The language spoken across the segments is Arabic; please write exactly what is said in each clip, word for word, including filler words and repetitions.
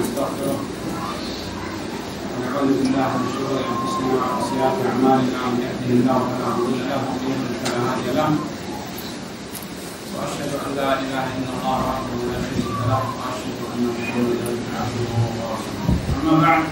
ونستغفره ونعوذ بالله من شرور انفسنا وسيئات اعمالنا من يهده الله فلا مضل له ومن يضلل فلا هادي له واشهد ان لا اله الا الله وحده لا شريك له واشهد ان محمدا عبده ورسوله. اما بعد،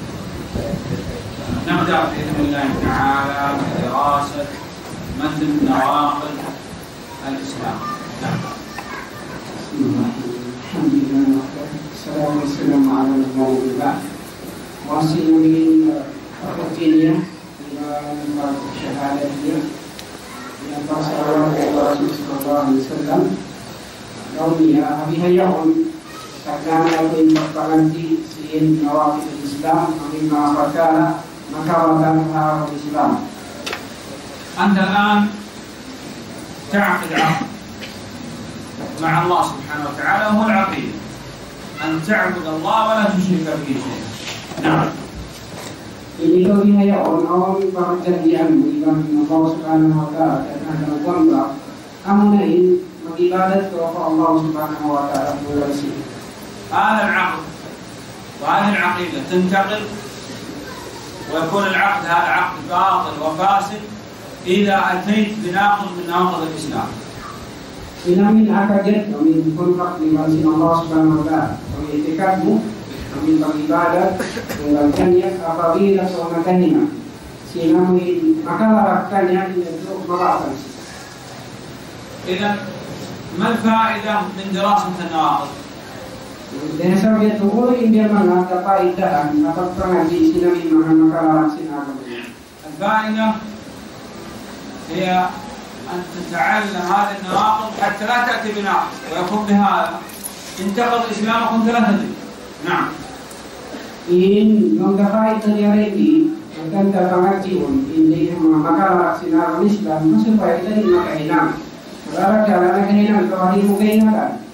نبدا باذن الله تعالى بدراسه متن نواقض الاسلام. نعم. بسم الله الحمد لله والصلاه والسلام على رسول الله واصل من الروتينيه الى الشهاديه الى صلوات الرسول صلى الله عليه وسلم يوميا بها يوم كان يكون مقبلتي سين نواقض الاسلام مما فكان مكانها الاسلام. انت الان تعقد عقد مع الله سبحانه وتعالى وهو العقيده، ان تعبد الله ولا تشرك به شيئا. نعم. Ini ko ginhayaon ang pagkakadian dengan Allah Subhanahu wa Ta'ala dan ang kwamba amunain mag-ibadat ko sa Allah Subhanahu wa Ta'ala mula siya. هذا العقد وهذه العقيده تنتقل ويكون العقد هذا عقد باطل وفاسد اذا اتيت بناقض من نواقض الاسلام. Inamin akaget kami kontrak dengan Allah Subhanahu wa Ta'ala. Kami itikadmu kami beribadat mengamalkannya apabila seorang sinawi maka lakukannya untuk melakukan. إذا ما الفائدة من دراسة النواقض؟ Dan saya tahu ini dia mana kepaitan atau pengaji sinawi maka sinawi. الفائدة هي أن تتعلم هذه النواقض حتى لا تأتي بناقض ويكون بهذا انتقض إسلامك وأنت لا تدري. نعم. In menggapai terjadi akan terpengajian ini maka sinar Islam supaya kita dimakainan. Karena jalan kehidupan kau hari mungkin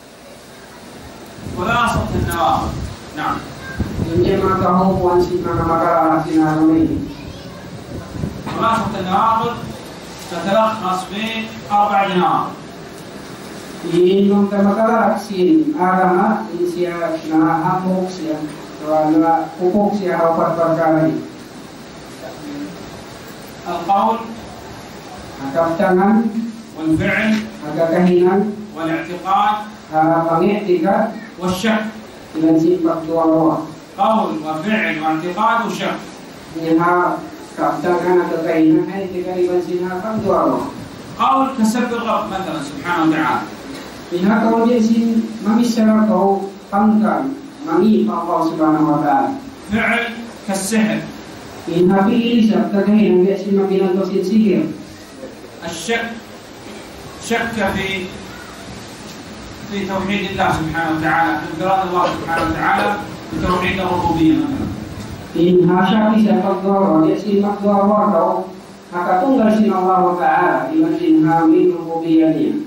خلاصة النواقض. نعم. Ini maka hukuman sinar maka sinar ini. خلاصة النواقض تتلخص في أربع نواقض. In maka sin agama isia na hapok siya wala hukuk siya dapat perkara ini. القول Kaftangan والفعل agak kahinan والاعتقاد pangiktikat والشك. dengan sifat dua-dua. قول وفعل واعتقاد وشك. Niha kaftangan agak kahinan ay tigariban sinapan dua-dua. قول كسب الرب مثلا سبحانه وتعالى. Niha kau dia sin mamisara kau pangkan mami Allah Subhanahu wa Ta'ala. فعل كالسحر. Niha pilih sabta kahinan dia sin mabilang kau sin sihir. الشك شك في في توحيد الله سبحانه وتعالى، في انفراد الله سبحانه وتعالى بتوحيد الربوبيه مثلا. In hasya bisa faktor dia simak dua waktu maka tunggal sin Allah Ta'ala di masin hamil rububiyahnya.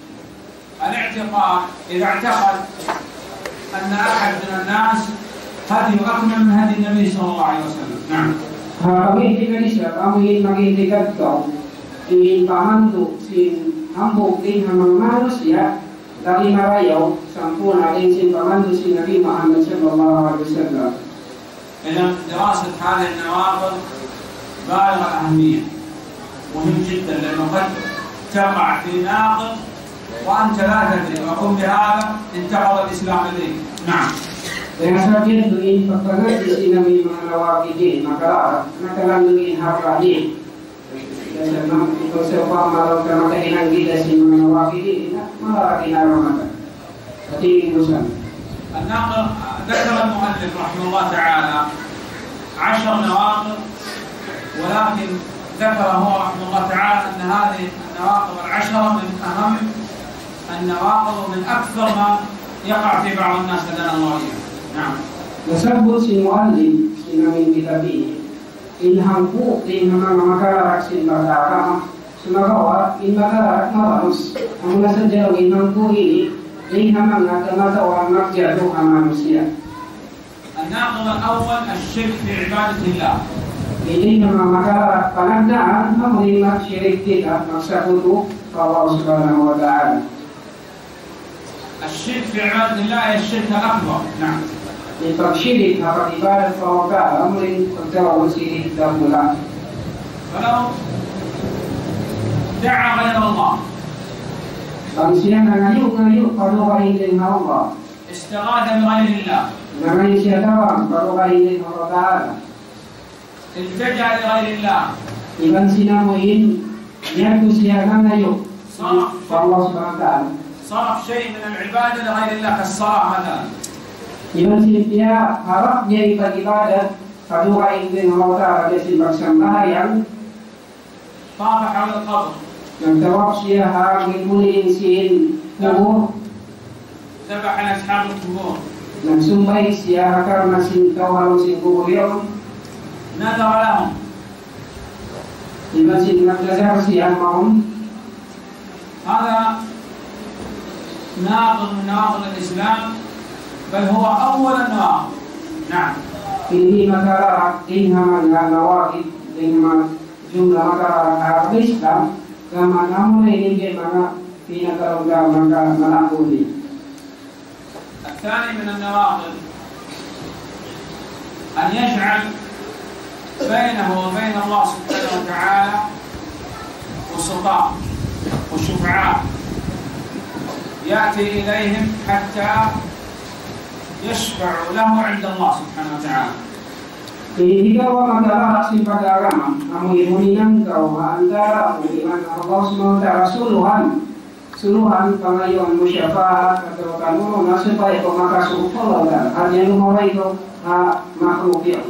الاعتقاد اذا اعتقد ان احد من الناس هدي اكمل من هدي النبي صلى الله عليه وسلم. نعم. Kami tidak bisa kami mengintikat kau in pamandu sin hambuk din hamang manusia dari marayau sampuna din sin pamandu sin Nabi Muhammad sallallahu alaihi wasallam. اذا دراسه هذه النواقض بالغه الاهميه، مهم جدا لانه قد تقع في ناقض وانت لا تدري ويكون بهذا انتقض الاسلام لديك. نعم. Dengan saja dengan pertanyaan di sini kami menawaki maka nakalan dengan harganya. Dan itu sebab malam kami dengan kita sih menawaki malah kita ramai. Jadi urusan. الناقض ذكر المؤلف رحمه الله تعالى عشر نواقض، ولكن ذكر هو رحمه الله تعالى ان هذه النواقض العشره من اهم النواقض ومن اكثر ما يقع في بعض الناس لدينا الله. نعم. Nasabut si muallim si namin kitabi inhampu din mga makarak sin bagara sumagawa in makarak mabalus ang nasadyaw inhampu ini din hamang nakamatawa magdyado ang manusia. الناقض الاول الشرك في عباده الله. Ini mga makarak panagdaan mamalimat syirik kita magsabuto Allah Subhanahu wa Ta'ala. الشرك في عبادة الله هي الشرك الأكبر. نعم. Ipagsirik na pag-ibadat pa waka, amuling pagkawa sirik daw mula. ولو دعا غير الله Pag siya nangayo-ngayo, palukain din na Allah. استغاث بغير الله Nangayo siya tawag, palukain din na Allah. التجأ لغير الله Iban sinamuin, niya ko siya nangayo. Allah subhanahu wa ta'ala. صرف شيء من العبادة لغير الله كالصلاة مثلا. Iban siya harap niya ipag-ibadat, palukain din na Allah kasi magsambahayan. طاف حول القبر Nagtawag siya hangin muli sin kubur. ذبح لأصحاب القبور Nagsumbay siya karena sin kawalan sin kubur yun. نذر لهم Iban sin nagdasar siya maun. هذا ناقض من نواقض الإسلام بل هو أول النواقض. نعم. Hindi makararak din naman nga nawakit din naman jumlah makararak Islam kama namun ini mga pinakaroon mga malakuli. الثاني من النواقض أن يجعل بينه وبين الله سبحانه وتعالى وسطاء وشفعاء يأتي إليهم حتى يشفع له عند الله سبحانه وتعالى. Jadi jika orang adalah aksi pada agama, namun imuninan kau antara iman Allah subhanahu wa ta'ala suluhan, suluhan pengayuan musyafaat atau kanun supaya kau makasuk Allah dan hanya lumawai kau makhluk yang.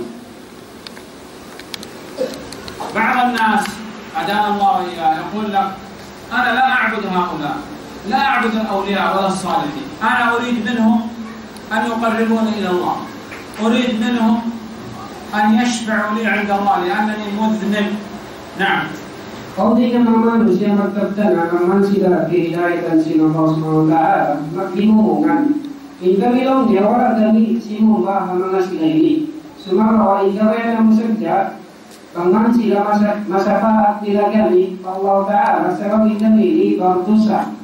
بعض الناس أدان الله إياه يقول لك أنا لا أعبد هؤلاء، لا أعبد الأولياء ولا الصالحين، أنا أريد منهم أن يقربوني إلى الله، أريد منهم أن يشفعوا لي عند الله لأنني مذنب. نعم. Kau tidak manusia berkata akan manusia kehidayatan sini Allah subhanahu wa ta'ala makimungan. Inka bilang dia orang dari simu bah mengasih ini. Semua orang inka yang musajjah Pangan sila masa masafaat nila kami Allah Ta'ala sebab ini berdosa.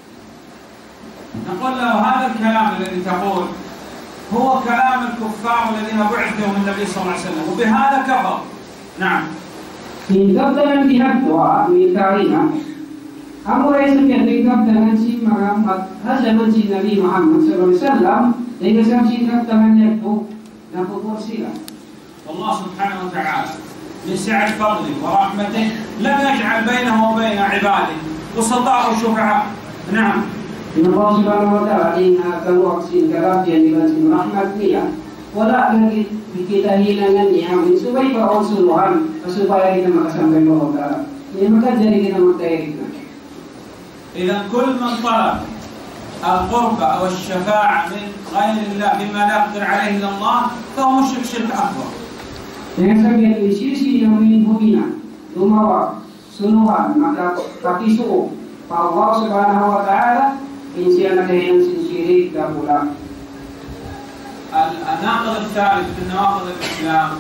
نقول له هذا الكلام الذي تقول هو كلام الكفار الذين بعثوا من النبي صلى الله عليه وسلم وبهذا كفر. نعم. Hingga dengan pihak doa mintarina, kamu rasa ketika dengan si Muhammad, zaman si Nabi Muhammad Sallallahu Alaihi Wasallam, dengan si dengan itu, nak bersila. Allah Subhanahu Wa Taala من سعة فضله ورحمته لم يجعل بينه وبين عباده وسطاء وشفعاء. نعم. Allah Subhanahu Wa Taala inna kalau aksin kerap dia dengan si rahmat dia, wala lagi kita hilangan niya supaya para suluhan supaya kita makasampai ke Allah Taala. Ini maka jadi kita mengtarik. إذا كل من طلب القرب أو الشفاعة من غير الله بما لا يقدر عليه إلا الله فهو مشرك شرك أكبر. Dengan sebagian sisi yang menghubungi lumawa sunuhan maka kaki suhu Allah Subhanahu Wa Taala insiana dengan syirik dan pula. الناقض الثالث من نواقض الإسلام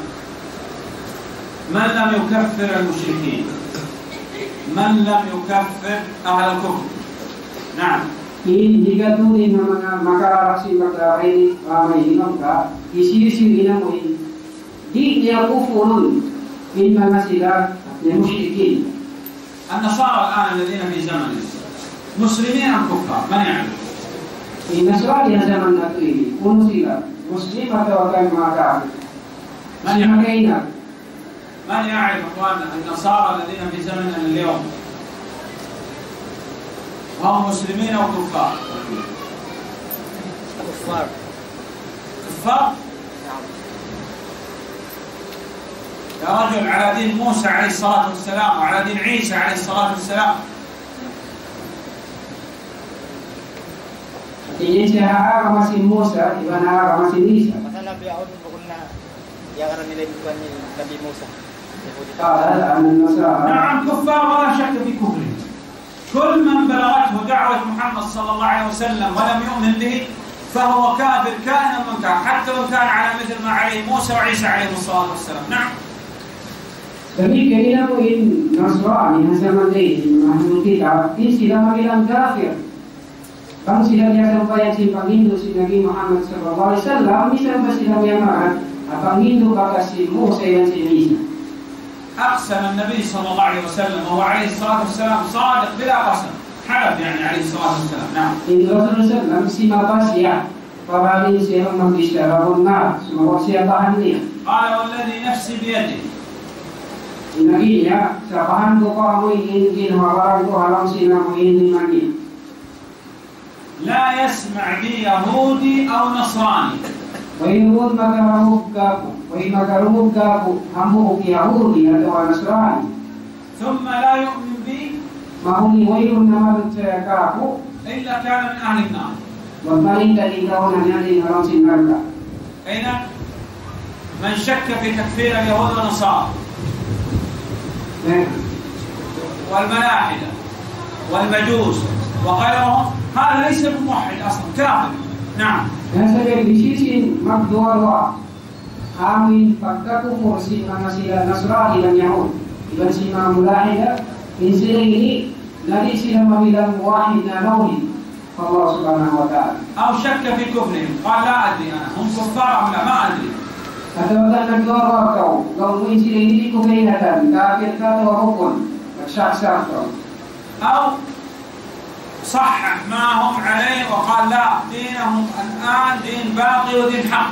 من لم يكفر المشركين، من لم يكفر أهل الكفر. نعم. Ini jika tu di mana maka raksi maka ini ramai maka isi-isi inamuin di dia kufurun min manasilah المشركين. النصارى الآن الذين في زمننا مسلمين أم كفار؟ من يعرف؟ النصارى di zaman ini kunsilah muslim atau akan maka من يعرف؟ Makanya من يعرف أخواننا النصارى الذين في زمننا اليوم هم مسلمين أو كفار؟ كفار. كفار؟ يا رجل على دين موسى عليه الصلاة والسلام وعلى دين عيسى عليه الصلاة والسلام. ini siapa masih Musa, di mana masih Isa. Masa Nabi Yahud bukun na yang nila ikuan ni Nabi Musa. قال عن النصارى نعم كفار ولا شك في كفرهم. كل من بلغته دعوة محمد صلى الله عليه وسلم ولم يؤمن به فهو كافر كائنا من كان حتى لو كان على مثل ما عليه موسى وعيسى عليهم الصلاة والسلام. نعم. Tapi kena poin Nasrani zaman ini, mahmud kita, ini sila bilang kafir. Bang sila biasa upaya simpang Hindu si Nabi Muhammad sallallahu alaihi wasallam, misal ba sila yaman, apang Hindu baka si Musa yan si Isa. أقسم النبي صلى الله عليه وسلم وهو عليه الصلاة والسلام صادق بلا قسم، حلف يعني عليه الصلاة والسلام. نعم. إن رسول الله si mabasya, pabalin siya magbisya na, sumawa siya bahan niya. قال والذي نفسي بيده. Nabi niya, sa bahan ko pa mo hindi hawaran ko halang sila mo hindi mani. لا يسمع بي يهودي أو نصراني. ويقول مكرمك كابو ويمكرمك كابو همه يهودي أو نصراني. ثم لا يؤمن بي. ما هو ويقول نمر كابو. إلا كان من أهل النار. والمالين الذي كون يعني هرم سنرك. إذا من شك في تكفير اليهود والنصارى والملاحدة والمجوس وغيرهم هذا ليس بموحد اصلا، كافر. نعم. Nasabi bisisin magduwa amin pagkakufur si mga sila Nasrani ng Yahud, iban si mga mulahida, in sila ini lagi sila mabilang wahid na nauhid Allah subhanahu wa ta'ala. أو شك في كفرهم قال لا أدري أنا هم كفار أم لا، ما أدري. Atau kan nagduwa kau, kau in sila hindi ko kainatan, kafir ka o hukun, nagsaksak kau. أو صحح ما هم عليه وقال لا دينهم الآن دين باقي ودين حق.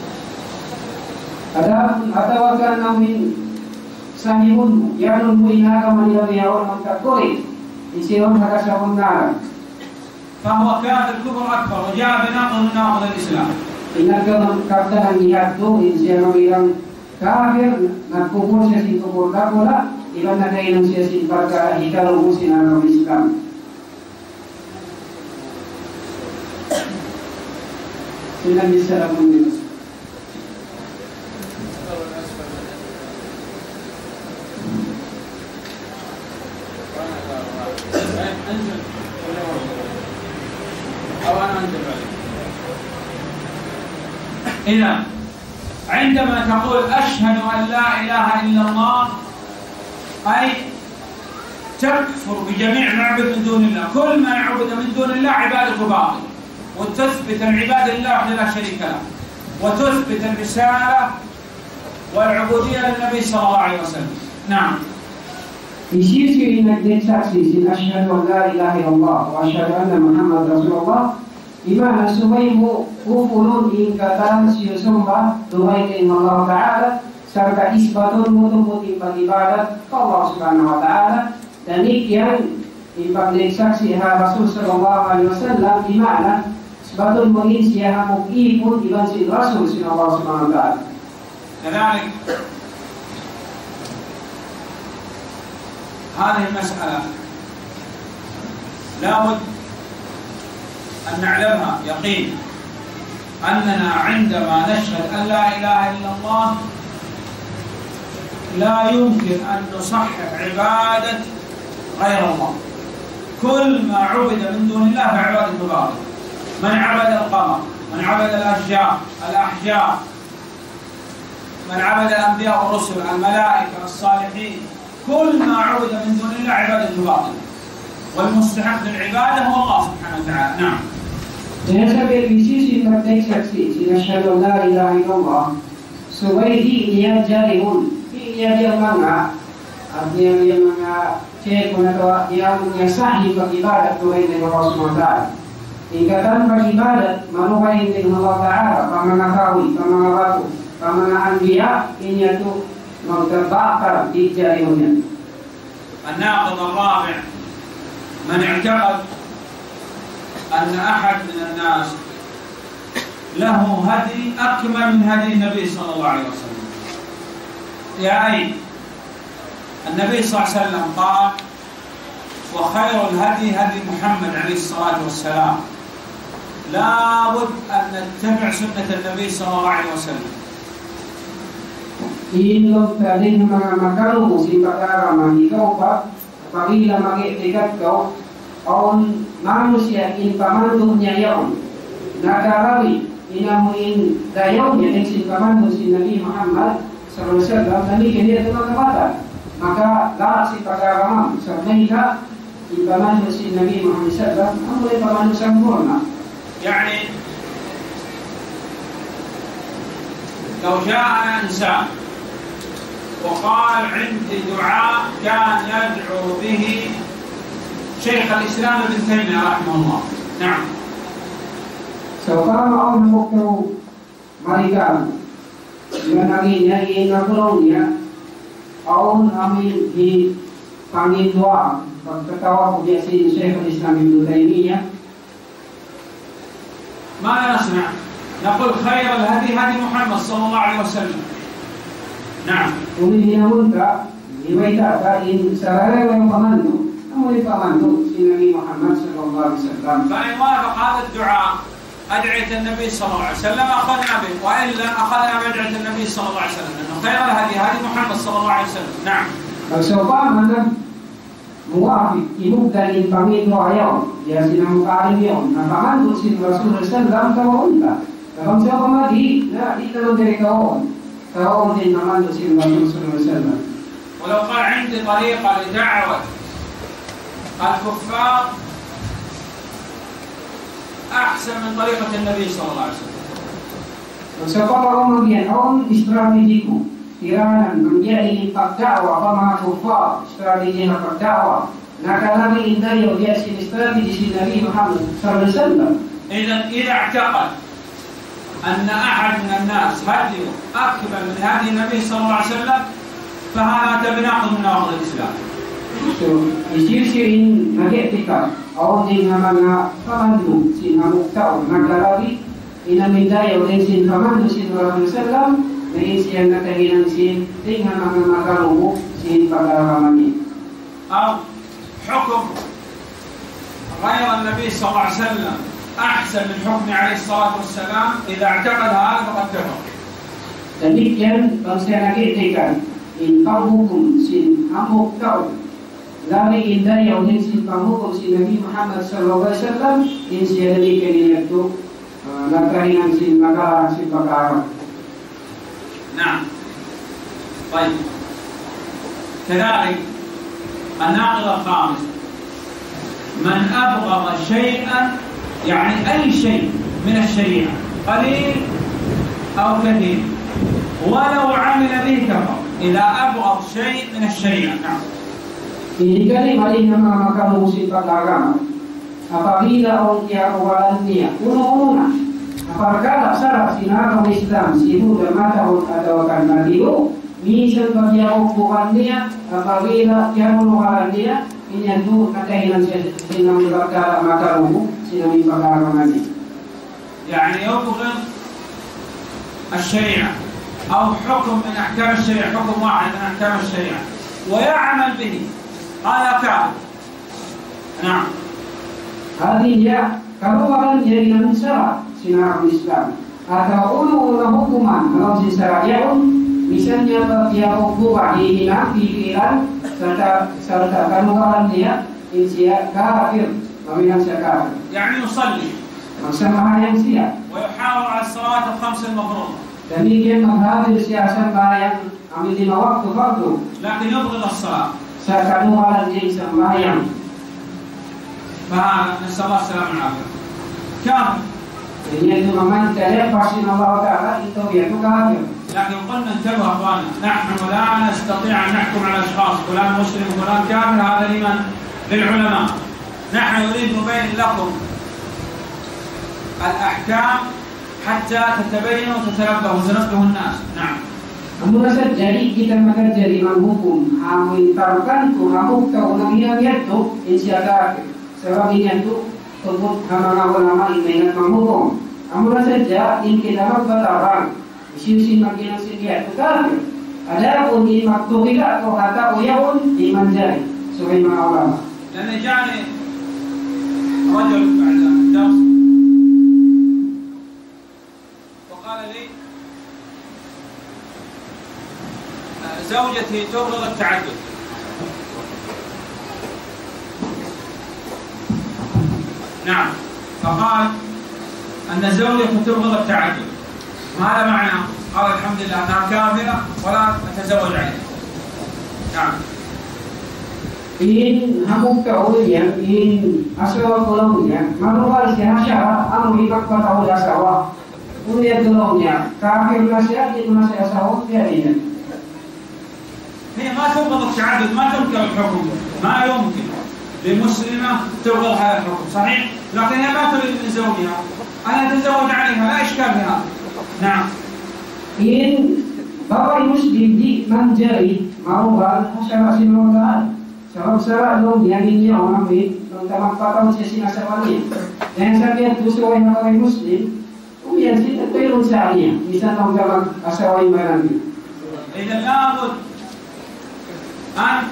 Atau kan namin sahihun yanun mo inaga manilawiyawan ng takuri isiyon nakasabon na. فهو كافر كفر أكبر وجاء بناقض من نواقض الإسلام. Inagam kata ng nihat to siya mabilang kafir nagkubur siya sin kubur kapula ilan na kayo siya sin pagka ikalubusin ang Islam. Sila bisa lakukan ini. إذا عندما تقول أشهد أن لا إله إلا الله أي تكفر بجميع ما يعبد من دون الله، كل ما يعبد من دون الله عبادته باطل، وتثبت العبادة لله وحده لا شريك له، وتثبت الرسالة والعبودية للنبي صلى الله عليه وسلم. نعم. Isisi nagdesaksi sin asyhadu an la ilaha illallah wa asyhadu anna Muhammad Rasulullah. Imana subay mo upulun ingkatan siya sumba duhay kay Allah Ta'ala serta isbatun mo tungkol ibadat Allah Subhanahu Wa Ta'ala dan ikian ipagdeksaksi ha Rasul Sallallahu Alaihi Wasallam imana isbatun mo in siya hamog ipon iban si Rasul sin Allah Subhanahu Wa Ta'ala. كذلك هذه المسألة لابد أن نعلمها يقين أننا عندما نشهد أن لا إله إلا الله لا يمكن أن نصحح عبادة غير الله. كل ما عبد من دون الله فعبادة باطلة. من عبد القمر، من عبد الأشجار، الأحجار، من عبد الأنبياء والرسل، الملائكة، الصالحين، كل ما عبد من دون الله عبادة باطلة، والمستحق للعبادة هو الله سبحانه وتعالى. نعم. Dengan sampai bisisi praktek saksi sinasyadu la ilaha illallah supaya dia jariun dia dia manga artinya dia manga cek atau dia mengasah ibadat Tuhan dengan Allah Subhanahu wa taala. Tingkatan beribadat manuhai dengan Allah Taala, pamangakawi, pamangabatu, pamanganbiya ini itu mau terbakar di jariunnya. الناقض الرابع من اعتقد أن أحد من الناس له هدي أكمل من هدي النبي صلى الله عليه وسلم. يا أي النبي صلى الله عليه وسلم قال وخير الهدي هدي محمد عليه الصلاة والسلام، لا بد أن نتبع سنة النبي صلى الله عليه وسلم. Ilog kadin mga magkaroon si pagkaraman ikaw pa pagila mag-iigat ka on manusia in pamandong niya yaon nagarawi inamuin dayaw niya ng si pamandong si Nabi Muhammad sallallahu alaihi wasallam nani kanya ito mga bata maka lahat si pagkaraman sa mahika ibaman si Nabi Muhammad sallallahu alaihi wasallam ibaman sempurna. يعني لو جاءنا إنسان وقال عندي دعاء كان يدعو به شيخ الإسلام ابن تيمية رحمه الله. نعم. Sekarang orang waktu mereka dengan akhirnya ingin bertolongnya, orang kami dipanggil doa berkatawa kepada Syekh Islam Ibnu Taimiyah. ماذا نصنع؟ نقول خير الهدي هدي محمد صلى الله عليه وسلم. نعم. Kemudian kita dibaca in sarana yang pamandu, namun pamandu si Nabi Muhammad sallallahu alaihi wasallam. فإن وافق هذا الدعاء أدعية النبي صلى الله عليه وسلم أخذنا به، وإلا أخذنا بأدعية النبي صلى الله عليه وسلم، لأنه خير الهدي هدي محمد صلى الله عليه وسلم. نعم. Seumpama muafik ibu dari panggil doa ya sinang kalim yon, nah pamandu si Rasulullah sallallahu alaihi wasallam dalam siapa mati, nah di dalam dari kawan, kawan di pamandu si Rasulullah sallallahu alaihi wasallam. ولو قال عندي طريقة لدعوة الكفار أحسن من طريقة النبي صلى الله عليه وسلم. Siapa orang kemudian orang strategiku, tiranan menjadi dakwah sama kufar, strategi nak dakwah. Nak lagi indah yang dia sini strategi Nabi Muhammad sallallahu alaihi wasallam. إذا إذا اعتقد أن أحد من الناس هديه أكبر من هدي النبي صلى الله عليه وسلم فهذا بناقض من نواقض الإسلام. So, isir-sirin nag-etika, o din nga mga pamandu, sin hamuktaw, naglalagi, inamindayaw din sin pamandu, sin Rasulullah sallallahu alaihi wasallam, na insiyang natahinan sin, din nga mga magalubo, sin pag-aramani. أو حكم غير النبي صلى الله عليه وسلم أحسن من حكم عليه الصلاة والسلام إذا اعتقد هذا فقد كفر. Demikian, kalau saya nag-etika, in panghukum sin hamuktaw, Lagi indah yang ingin si panghukum si Nabi Muhammad sallallahu alaihi wasallam in siya demikian itu nagkahinan si makalarang si pagkakarang. نعم. طيب. كذلك الناقض الخامس من أبغض شيئا يعني أي شيء من الشريعة قليل أو كثير ولو عمل به كفر إذا أبغض شيء من الشريعة. نعم. Ini kali maling nama maka musik agama. Apabila orang dia awalan dia, uno-una. Apabila syarat sinar Islam sibu dermata atau kan madiu, misal bagi orang bukan dia, apabila dia awalan dia, ini itu katahinan sinam berkala maka ruhu sinam agama ini. يعني يبغض الشريعة أو حكم من أحكام الشريعة، حكم واحد من أحكام الشريعة ويعمل به، هذا كافر. نعم. هذه dia kalau akan jadi manusia sinar Islam atau ulu-ulu hukuman kalau si syariah misalnya dia hukum dihina pikiran serta serta kandungan dia insia kafir meminang kafir. يعني يصلي. Bersama yang siap. ويحافظ على الصلاة الخمس المفروضة. Demikian menghadiri siasat yang ambil lima waktu fardu. لكن يبغض الصلاة. Sekarang malam jadi sembahyang. فهذا نسأل الله السلامة والعافية. كافر. Ini itu memang tidak pasti Allah Taala itu dia itu kafir. لكن قلنا انتبهوا أخواننا، نحن لا نستطيع أن نحكم على أشخاص فلان مسلم وفلان كافر، هذا لمن؟ للعلماء. نحن نريد نبين لكم الأحكام حتى تتبينوا وتتنبهوا وتنبه الناس. نعم. Namun jadi kita maka jadi menghukum, mengintarkan tu hukum kau namanya itu insyaallah. Sebab ini itu sebut nama ulama ini menghukum. Namun saja in kita bertarang, isi-isi makin sedia itu kan. Ada pun di waktu kita atau kata uyahun dimanjai sebagai ulama. Dan jani رجل بعد الدرس وقال لي زوجتي تبغض التعدد. نعم. فقال أن زوجته تبغض التعدد. ماذا معنى؟ قال الحمد لله أنها كافرة ولا أتزوج عليها. نعم. in hamuk kaulnya in asal kolomnya manual sehasya amu ibak patau dasawa unia kolomnya kafir nasihat itu nasihat sawo dia ini. هي ما تبغض التعدد، ما تنكر الحكم، ما يمكن لمسلمة تبغض هذا الحكم، صحيح؟ لكن هي ما تريد من زوجها أن يتزوج عليها، لا إشكال في هذا. نعم. إن bapak muslim di manjari maukan hasyara sinogal sebab sara dong yang ini orang ini tentang patau sesi nasabani yang saya tu sesuai bapak muslim kemudian kita perlu cari bisa tentang asawai barang. إذا لابد أن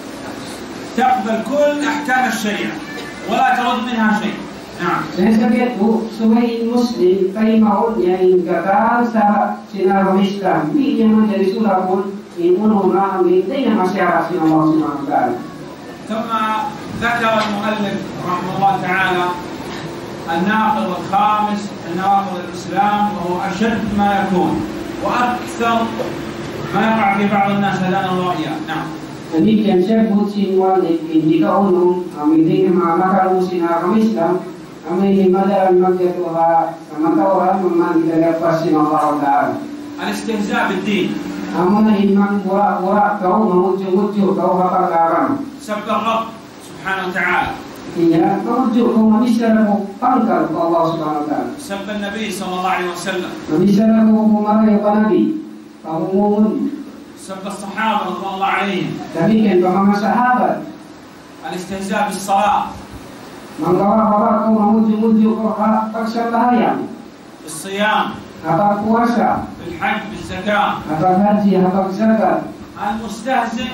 تقبل كل أحكام الشريعة ولا ترد منها شيء. نعم. Saya sebagai tu sebagai muslim terima yang kata syarat sinar Islam ini yang menjadi surah pun imun orang ini yang masyarakat sinar Allah Subhanahu Wa Taala. ثم ذكر المؤلف رحمه الله تعالى الناقض الخامس النواقض الإسلام وهو أشد ما يكون وأكثر ما يقع في بعض الناس هدانا الله إياه. نعم. Jadi yang saya buat wal jika ulum kami dengan mamakal sinar Islam kami ibadah al-magya Tuhan sama orang memang kita dapat sinar Allah Taala. الاستهزاء بالدين. Amun imam pura-pura kau memujuk-mujuk kau bakal garang. سب الرب سبحانه وتعالى. Iya, memujuk kau bisa kau pangkal Allah Subhanahu Wa Taala. سب النبي صلى الله عليه وسلم. Bisa kau memarah ya Nabi. Kau mohon. سب الصحابة رضوان الله عليهم. Demikian para sahabat. الاستهزاء بالصلاة. Menggawa-gawa kau memujuk-mujuk kau paksa bahaya. بالصيام. Apa puasa. بالحج بالزكاة. Apa haji, apa zakat. المستهزئ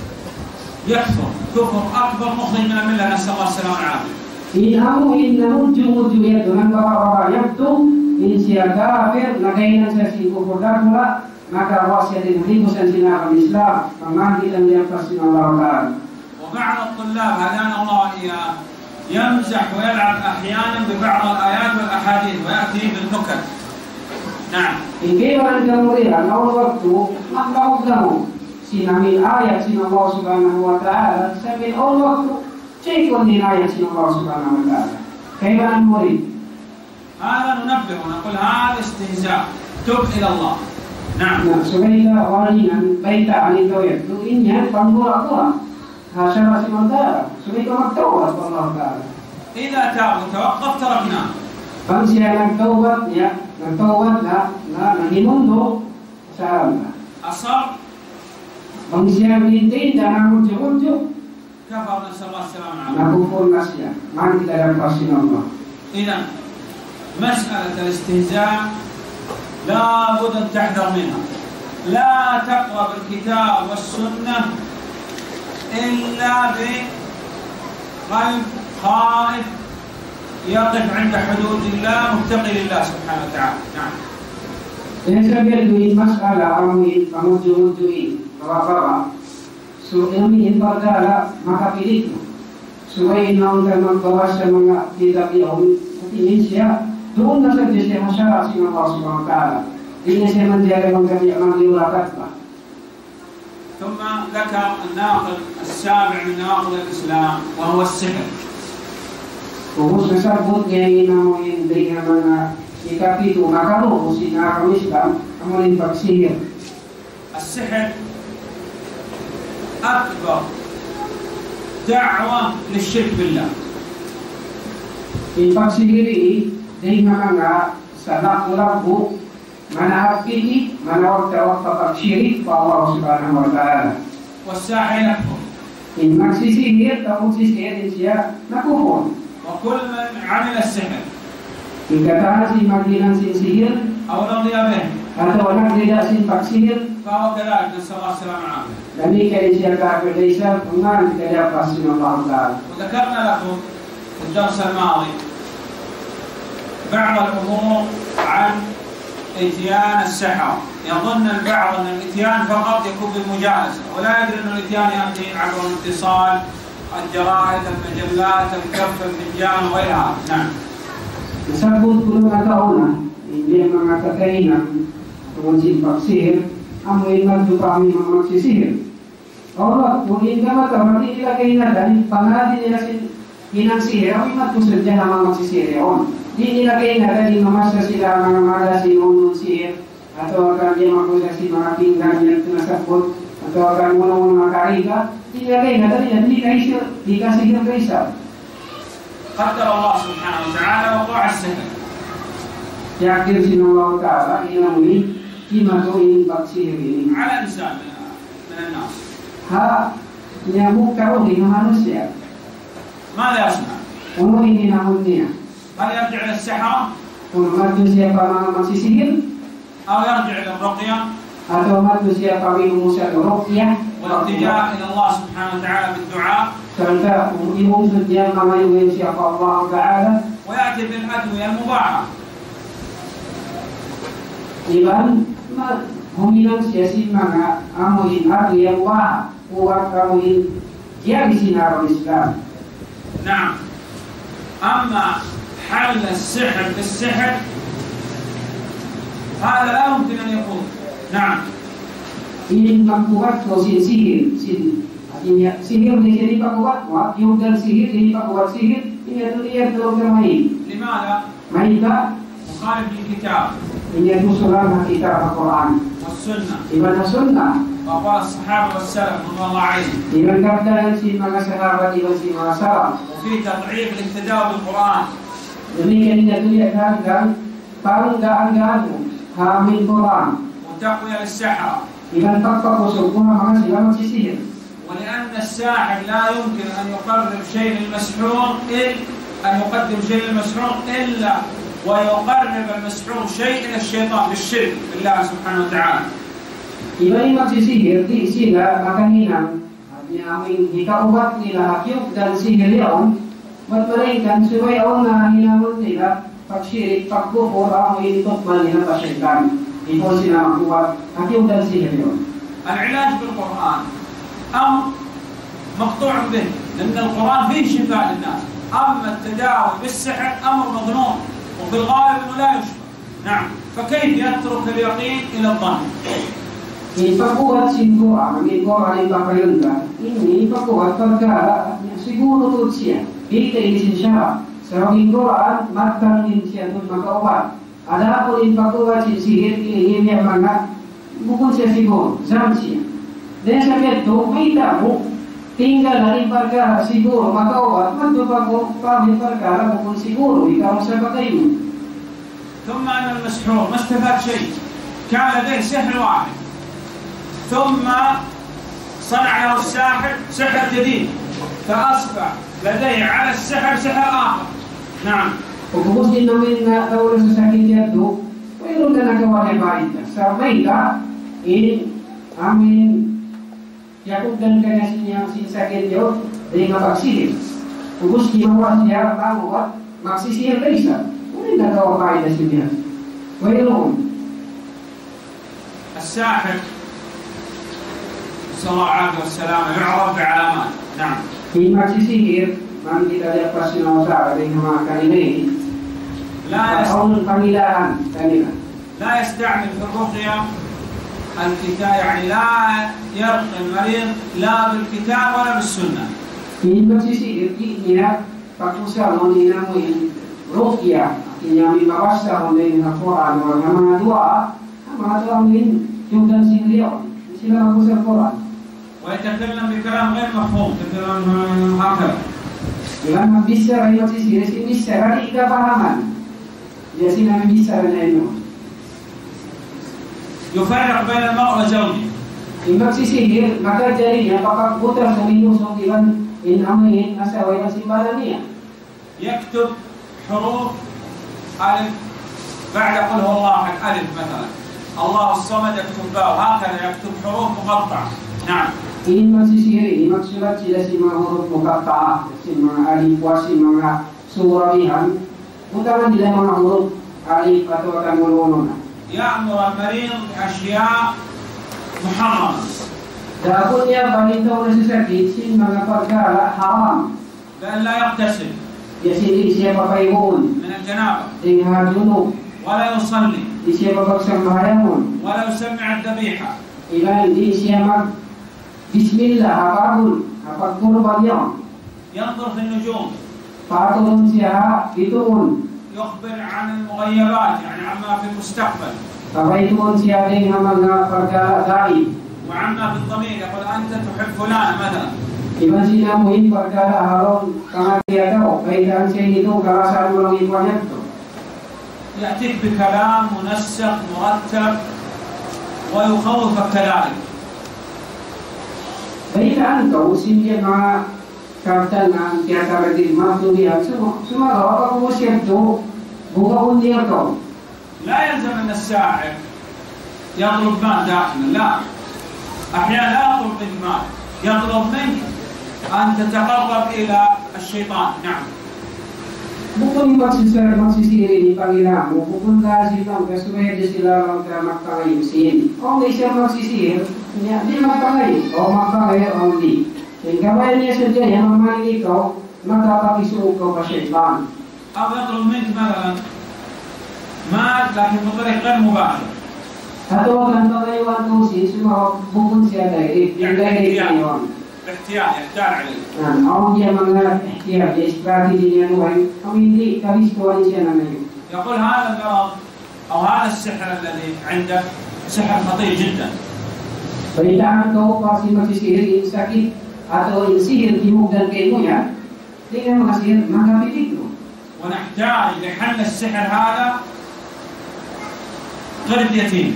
يكفر كفر أكبر مخرج من الملة نسأل الله السلامة والعافية. Inamu inamu mujuk-mujuk ya dengan gawa-gawa yaktu in sia kafir nagainan sa si kufur dakula maka wasiat ribu sinar Islam memanggil dan diapasin Allah Taala. وبعض الطلاب هدانا الله وإياه يمزح ويلعب أحيانا ببعض الآيات والأحاديث ويأتي بالنكت. نعم. Ikewan kemudian awal waktu maklau kamu sinamil ayat sin Allah Subhanahu Wa Taala sambil awal waktu cekon din ayat sin Allah Subhanahu Wa Taala. Kailan murid. هذا ننبه ونقول هذا استهزاء تب إلى الله. نعم. Nah, supaya walinan baita alih tauhid itu inya pambura-pura. Hasyara sin Allah supaya kau bertaubat kepada Allah Taala. إذا تاب وتوقف تركناه. Bang siya nagtaubat ya, nagtaubat na na nahimundo sa أصر. Bang siya mintin dan muncul-muncul كفر نسأل الله السلامة والعافية. nakufur na siya. Man kita dapat sin Allah. إذا مسألة الاستهزاء لا بد أن تحذر منها. لا تقرب الكتاب والسنة إلا بقلب خائف يقف عند حدود الله متقي لله سبحانه وتعالى. نعم. Yang saya beri masalah amin pamuju-mujuin bawa-bawa. So kami ibadah maka pilih. Supaya inaun dan membawa semangat tidak diaun. Ini siya doon na sa Diyos masyarakat sin Allah Subhanahu Wa Taala. Ini siya menjaga mengkaji mangliwalakat pa. ثم ذكر الناقض السابع من نواقض الإسلام وهو السحر. Kung nasabot niya inamuin dengan mga ikapito makaro sinar Islam amunin pagsihir. السحر أكبر دعوة للشرك بالله. Yung pagsihiri ay mga sa laku-laku manahapili manawag-tawag pagshirik pa Allah Subhanahu Wa Taala. والساحر يكفر. Yung magsisihir tapos sisihirin siya nakupon. وكل من عمل السحر Yung katahan si magilang sinsihir أو رضي به atau anak tidak sin pagsihir فهو كذلك نسأل الله السلامة والعافية. demikian siya kafir desa pengan tidak pasti Allah Taala. وذكرنا لكم في الدرس الماضي بعض الأمور عن إتيان السحر. يظن البعض أن الإتيان فقط يكون بالمجالسة ولا يدري أن الإتيان يأتي عبر الاتصال الجرائد المجلات الكف الفنجان وغيرها. نعم. Nasabot ko mga taon hindi mga kakainan tungkol sa pagsihir, amoy magdo pa kami mga magsisihir. O Allah mungkin kama berarti kita kena dari pangadi nila sin hinang sihir, ay matusadya na mga magsisihir. Di nila kena dari mamasa sila mga mada sinunod sihir, atau akan dia makuha si mga pinggan yang tunasapot, atau akan muna-muna makarika. Di nila kena dari hindi kaisir, di kasihir kaisar. قدر الله سبحانه وتعالى وقوع السحر. Yakir sinullah ta'ala inamuni kima to in pagsihir ini. على إنسان من الناس. Ha nyamuk karo di manusia. ماذا يصنع؟ Uno ini namunnya. هل يرجع إلى السحرة؟ Uno matu siapa mga magsisihir? أو يرجع إلى الرقية؟ Atau matu siapa minumusa ruqyah? والالتجاء إلى الله سبحانه وتعالى بالدعاء. Serta imusud dia mamayuin siapa Allah Ta'ala. ويأتي بالأدوية المباحة. Iban huminang siya si mga amuhin at yang wah kuat amuhin dia di sinar Islam. نعم. أما حل السحر بالسحر هذا لا يمكن أن يكون. نعم. Ini pangkuat ko sin sihir sin artinya sihir di sini pangkuat wa yung dan sihir ini pangkuat sihir ini itu dia terus main. لماذا؟ Main ka مخالف للكتاب ini itu surah kitab Al-Quran. والسنة Ibadah sunnah. وأقوال الصحابة والسلف رضي الله عليهم. Iban kaptalan si mga sahabat iban si mga salaf. وفي تضعيف الاقتداء بالقرآن. Demikian itu dia katakan panggaan-gaan hamil Quran. وتقوية للسحرة. Iban pagpapusok ko mga sila magsisihir. ولأن الساحر لا يمكن أن يقرب شيء للمسحور إلا أن يقدم شيء للمسحور إلا ويقرب المسحور شيء إلى الشيطان بالشرك بالله سبحانه وتعالى. Iban yung magsisihir, di sila makahinang at amin ikaubat nila hakyok dan sihir yun, matmalaikan suwayaw na hinamon nila pagsyirik, pagkupor, amin tukman nila pasyaitan. Ito sila makuha hakyok dan sihir yun. العلاج بالقرآن أمر مقطوع به لأن القرآن فيه شفاء للناس. أما التداوي بالسحر أمر مظنون وبالغالب أنه لا يشفى. نعم. فكيف يترك اليقين إلى الظن؟ Ipagkuhat sintura, magigora ng papayunta, ini ipagkuhat pagka siguro to siya, ilitin siya. Sa magigoraan, magtanungin siya doon magkaubat. Ada po rin pagkuhat si sihir, ilihim niya mga, bukod siya siguro, zam siya. Dahil sa kito, may tabo, tinggal na rin pagka siguro magkaubat, magdubago, pamit pagka, bukod siguro, ikaw sa pagkayo. ثم أن المسحور ما استفاد شيء، كان لديه سحر واحد، ثم صنع له الساحر سحر جديد، فأصبح لديه على السحر سحر آخر. نعم. Pagkubos din namin na tawala sa sakit niya ito, mayroon ka nagawa ng bahay ka. Sa may ka, in amin, yakugdan ka na siya sin sakit niyo, dahil mapagsihir. Pagkubos ginawa siya, mamuhat, magsisihir ka isa. May nagawa bahay na siya. Mayroon. الساحر صلى الله عليه وسلم يعرف بعلامات. نعم. Di magsisihir, man kita lihat pas sinawasa dari mga kanina eh. لا يست... Ang pangilaan kanina. لا يستعمل في الرقية الكتاب، يعني لا يرقي المريض لا بالكتاب ولا بالسنة. Di magsisihir, di niya pagkusa mo ninamuin ruqya, inya mibabasa mo din ng Quran o ng mga dua, ang mga dua mo din yung dan sihir sila magkusa Quran. ويتكلم بكلام غير مفهوم، كلام هكذا. Ilan magbisa ay magsisihir, sinbisa kali ikapahaman. Dia sila magbisa na ino. يفرق بين المرء وزوجه. Yung magsisihir, maka jari niya papagbutas ng inusong ilan inamuin asawa yung simbahan niya. يكتب حروف ألف بعد قل هو الله أحد ألف مثلا، الله الصمد يكتب باء، هكذا يكتب حروف مقطعة. نعم. Ingin magsisihir ini magsulat sila si mga huruf mukata, si mga alif wa si mga surabihan. Utaman nila mga huruf alif atau akan muluno na. يأمر المريض بأشياء محرمة. Dapat niya balitaw na sa sakit si mga pagkala haram. بأن لا يغتسل Ya sindi siya papayun, من الجنابة dengan junub, ولا يصلي di siya papagsambahayan, ولا يسمع الذبيحة ilan di siya mag Bismillah apapun, apa kurban yang ينظر في النجوم، patulun siya ituun, يخبر عن المغيبات يعني عما في المستقبل، kapaituun siya din ang mga perkara gaib. وعما في الضمير يقول أنت تحب فلان مثلا. Iban sinamuhin perkara haron kangatiya daw, kailan siya ito karasaan mo lang ikwanyag to. يأتيك بكلام منسق مرتب ويخوفك كذلك. Kailan to, simya mga kartan na tiyatara din matulihan, sumagawa ka po siya to, bukaon niya to. لا يلزم أن الساحر يطلب مال دائما، لا. أحيانا لا يطلب منك مال، يطلب منك أن تتقرب إلى الشيطان. نعم. Bukod magsisir, magsisiri ni Panginoon mo, pupunta silang kasuwede sila lang ka magpangayusin. Kung di siya magsisir, niya, di magpangayo, o magpangayo o di. Yung gawin niya sa dyan, yung mamang ikaw, magkakapisuog ka pa siya ibang. أو يطلب منك مثلا مال لكن بطريق غير مباشر. At huwag ang pangayuan ko si sumawag, bukod siya direct, yung direct ngayon. باحتيال يحتال عليه. Ang dia mga ihtiyar, strategi niya nuhay, ang hindi kariskuhan siya na ngayon. يقول هذا المرض أو هذا السحر الذي عندك سحر خطير جدا. Balitaan ko pa si magsisihir yung sakit atau yung sihir dimugdan kayo yan, tingnan mga sihir, magapitig mo. ونحتاج لحل السحر هذا قرد يتيم.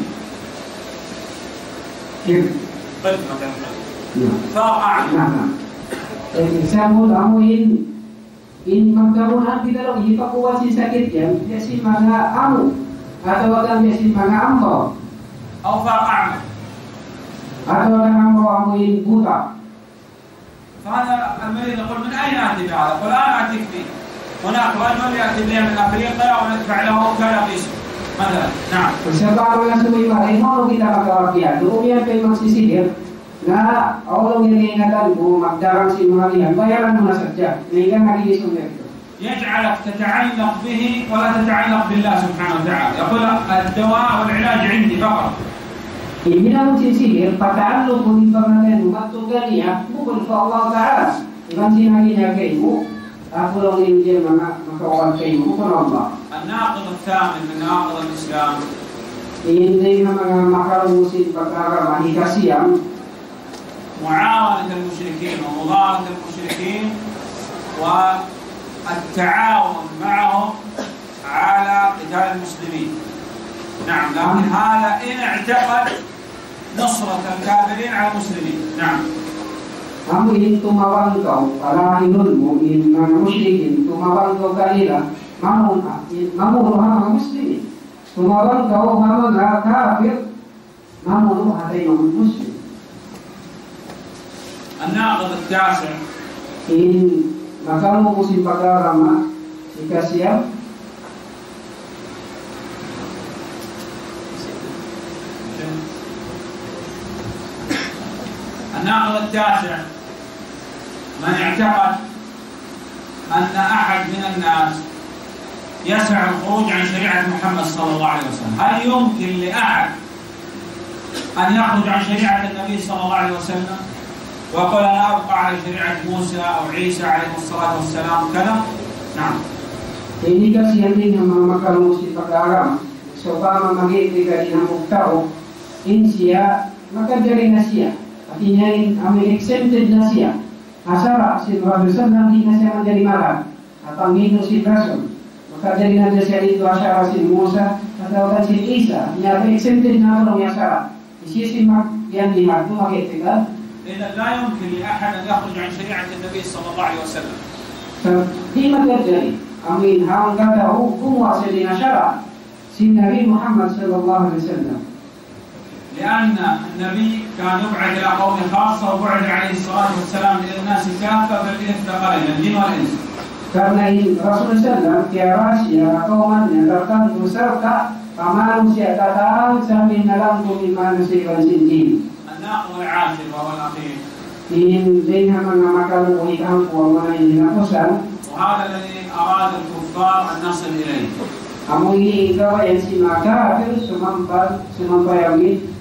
قرد مثلا. صار أعمى. Example, amo in in magkaroon ang tinalong, ipakuha si sakit yan, kasi mga amo, atau akan kasi mga ambo, أو صار أعمى. atau akan ambo amo in buta. فهذا المريض يقول من أين آتي بهذا؟ يقول أنا آتيك به. هناك رجل يأتي إليه من أفريقيا وندفع له كذا قسم مثلا. نعم. Sebab mga sumipa, eh, mau kita magkawapian, doon yan kayo magsisihir, na Allah yang ingatan mo magdarang si mga lihan, bayaran mo na sadya, ngayon nagigisong nito. يجعلك تتعلق به ولا تتعلق بالله سبحانه وتعالى. يقول الدواء والعلاج عندي فقط. Hindi na mong sisihir, pataan lo kung ibang natin, matugan niya, bukod sa Allah Ta'ala. Ibang sinagi niya kayo mo, ako lang hindi mga makawan kayo mo, kung Allah. الناقض الثامن من نواقض الإسلام. Hindi na mga makarumusin pagkaramani kasi ang معاونة المشركين ومضارة المشركين والتعاون معهم على قتال المسلمين. نعم، لكن هذا إن اعتقد نصرة الكافرين على المسلمين. نعم. ang in tumawang kau, palahinun mo, in mga muslimin, tumawang kau kanila, mamuna, mamunuhan mga muslimin. Tumawang kau mga kafir, mamunuhan tayo mga muslim. الناقض التاسع. In makamu musim pagkarama, ikasya, الناقض التاسع من اعتقد أن أحد من الناس يسعى الخروج عن شريعة محمد صلى الله عليه وسلم. هل يمكن لأحد أن يخرج عن شريعة النبي صلى الله عليه وسلم ويقول أنا أبقى على شريعة موسى أو عيسى عليه الصلاة والسلام كذا؟ نعم. Ini kasi yan din ang mga makamu musim pagkarama. So, para mamagigay ng tao, in siya, makadari na siya. At inyayin, amin exempted na siya. Asara, si Rasul hindi na siya mandari marah. At ang hino si Rasul, makadari na siya dito asara si Musa, at tawagan si Isa. Niya, exempted na ako ng asara. Isisimak yan di mat, tumakit ka. إذا لا يمكن لأحد أن يخرج عن شريعة النبي صلى الله عليه وسلم. Di magdari, amin, hawang kataw, kumuha siya din asara. Si Nabi Muhammad sallallahu alaihi wasallam. لأن النبي كان يبعث إلى قوم خاصة وبعث عليه الصلاة والسلام إلى الناس كافة بل الثقلين الجن والإنس. Karena ini Rasulullah sallallahu tiara siya kaumannya tertentu serta manusia datang sambil dalam bumi manusia sendiri. الناقض العاشر وهو الأخير. In dengan mengamalkan wahidam kuamana ini nakusan. وهذا الذي أراد الكفار أن نصل إليه. Amu ini ikaw yang si maka, pero sumampa, sumampayagin,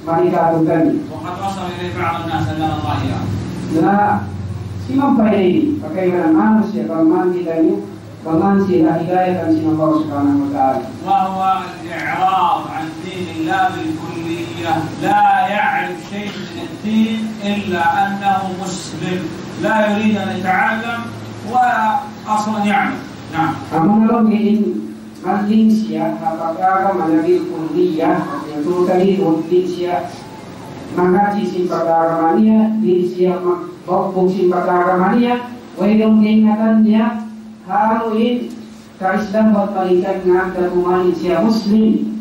mereka tadi. وقد وصل إليه بعض الناس أن الله إياه. Nah, si mampai ini bagaimana manusia bagaimana kita bagaimana sila hidayah dan si Allah Subhanahu Wa Taala. وهو الإعراض عن دين الله بالكلية، لا يعرف شيء من الدين إلا أنه مسلم، لا يريد أن يتعلم ولا أصلا يعلم. نعم. Namun ini manusia apakah menjadi kuliah itu tadi manusia mengaji sifat agamanya, dia maupun sifat agamanya, wajib ingatannya haluin Islam buat balikan dengan manusia Muslim.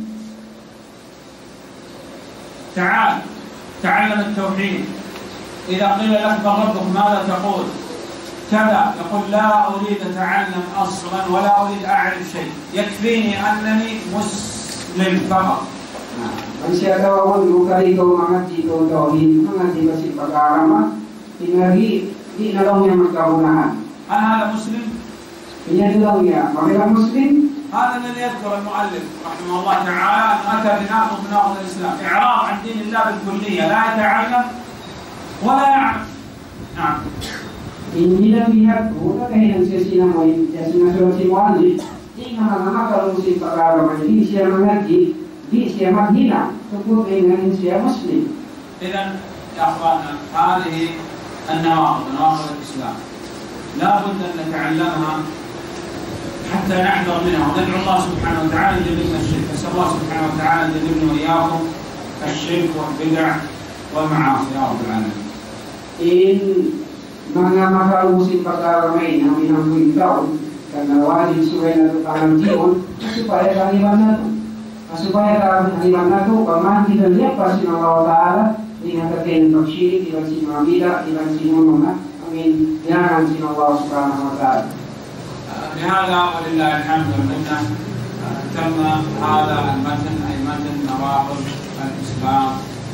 تعال تعلم التوحيد. إذا قيل لك ربك ماذا تقول؟ كذا، يقول لا أريد أتعلم أصلا ولا أريد أعرف شيء، يكفيني أنني مسلم فقط. Manusia tahu bukan itu mengaji itu tauhid, mengaji sifat agama, tinggali di dalamnya mengkabunahan. هل هذا مسلم؟ Ini dalamnya, mereka Muslim. هذا الذي يذكر المؤلف رحمه الله تعالى أن أتى بناقض من نواقض الإسلام، إعراض عن دين الله بالكلية، لا يتعلم ولا يعرف. نعم. Inilah pihak bukan yang sesi namanya, sesi nasional si mualif. Ini nama-nama kalau sifat agama ini dia mengaji, dia menghina, sebut dengan dia Muslim. إذا يا أخوانا هذه النواقض نواقض الإسلام لا بد أن نتعلمها حتى نحذر منها وندعو الله سبحانه وتعالى أن يجنبنا الشرك. نسأل الله سبحانه وتعالى أن يجنبنا وإياكم الشرك والبدع والمعاصي يا رب العالمين. In mga makalusin pagkaramay na minampuin taon karena wajib supaya natutangan jion supaya kaliman na ito supaya kaliman na ito paman kita lihat pasti Allah Ta'ala dengan terkait bersyirik dengan si mabida dengan si mana amin jangan si Allah Subhanahu Wa Ta'ala. بهذا ولله الحمد والمنة تم هذا المتن أي متن نواقض الإسلام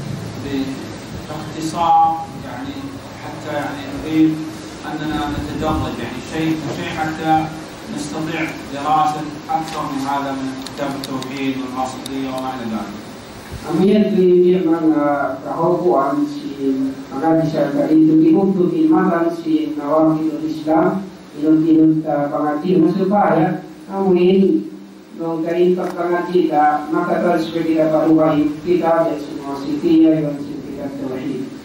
باختصار، يعني حتى يعني نريد أننا نتدرج يعني شيء شيء حتى نستطيع دراسة أكثر من هذا من كتاب التوحيد والقاصدية وما إلى ذلك. Amin dia mga kahukuan si mga disyarka itu dihukum ilmakan si nawakil Islam ilun-ilun pengaji supaya amin nung kain pagpangaji ka makatal sebagai kita parubahin kita dan semua siti yang kita tauhid.